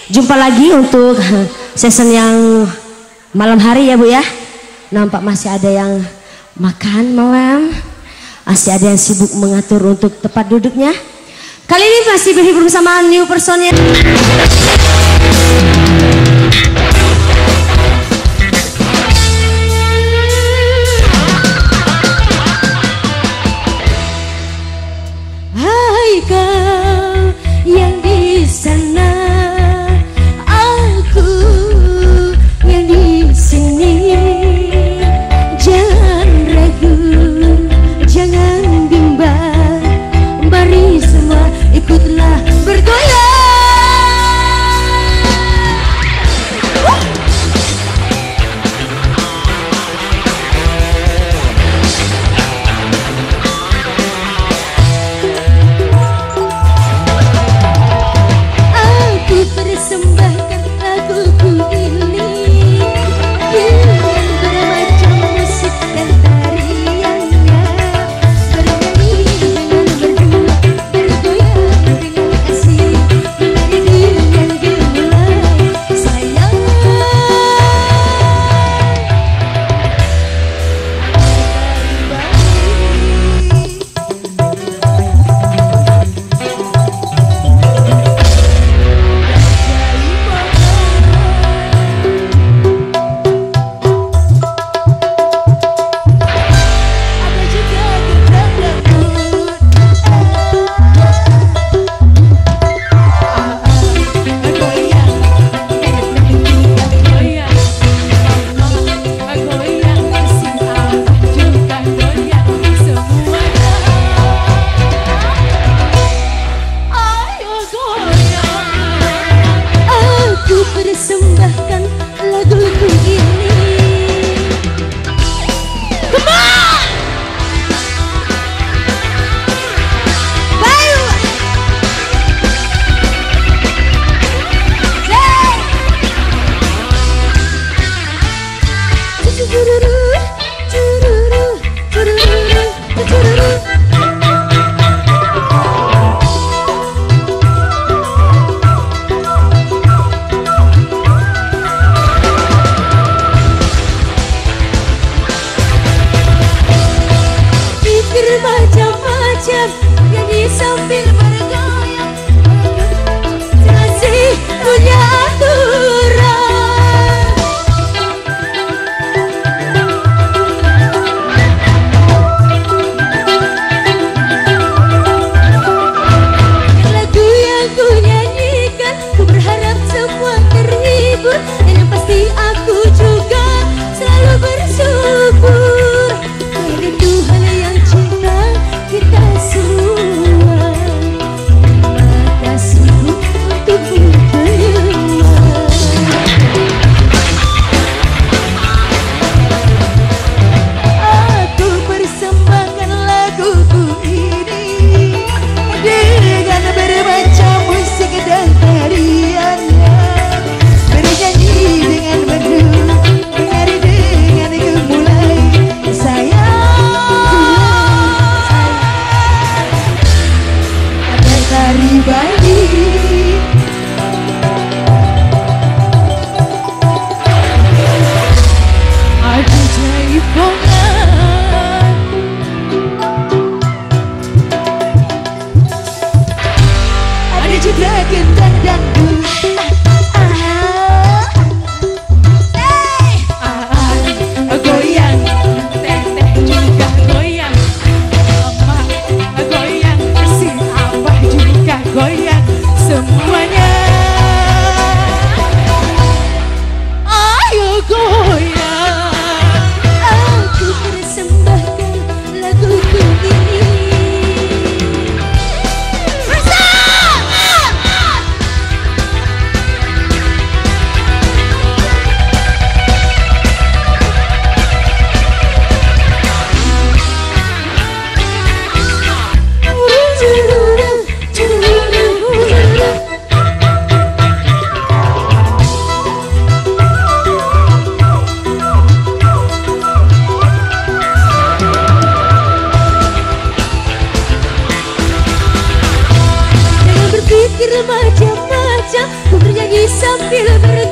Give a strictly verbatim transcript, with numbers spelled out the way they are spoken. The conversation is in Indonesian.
Jumpa lagi untuk season yang malam hari ya Bu ya. Nampak masih ada yang makan malam, masih ada yang sibuk mengatur untuk tempat duduknya. Kali ini masih berhibur bersama new personnya. Hai kau yang di sana, aku yang di sini. Jangan ragu, jangan bimbang, mari semua ikutlah bergoyang. Aku persembahkan laguku ini dengan bermacam musik dan tariannya, bernyanyi dengan merdu, bergoyang dengan asik, menari dengan gemulai sayang. Ada juga gendang dangdut, goyang, goyang, goyang, asik juga goyang semuanya. Ayo goyang. Aku persembahkan laguku ini. Come on! Bayu! Cururu, cururu, cururu, cururu. Pikir macam-macam, nyanyi sambil bergoyang, masih punya aturan. Lagu yang ku nyanyikan, ku berharap semua terhibur, dan yang pasti aku juga selalu bersyukur. Dari Tuhan yang cinta kita semua, terima kasih untuk menerima. Aku persembahkan laguku ini dengan bermacam musik dan tariannya, bernyanyi dengan merdu, menari dengan gemulai sayang. Ada tari Bali, ada jaipongan, ada juga gendang dangdut. Goyang, teteh juga goyang, mama goyang, si abah juga goyang semuanya. Ayo goyang. Aku persembahkan laguku ini. Jangan berpikir macam-macam, ku bernyanyi sambil ber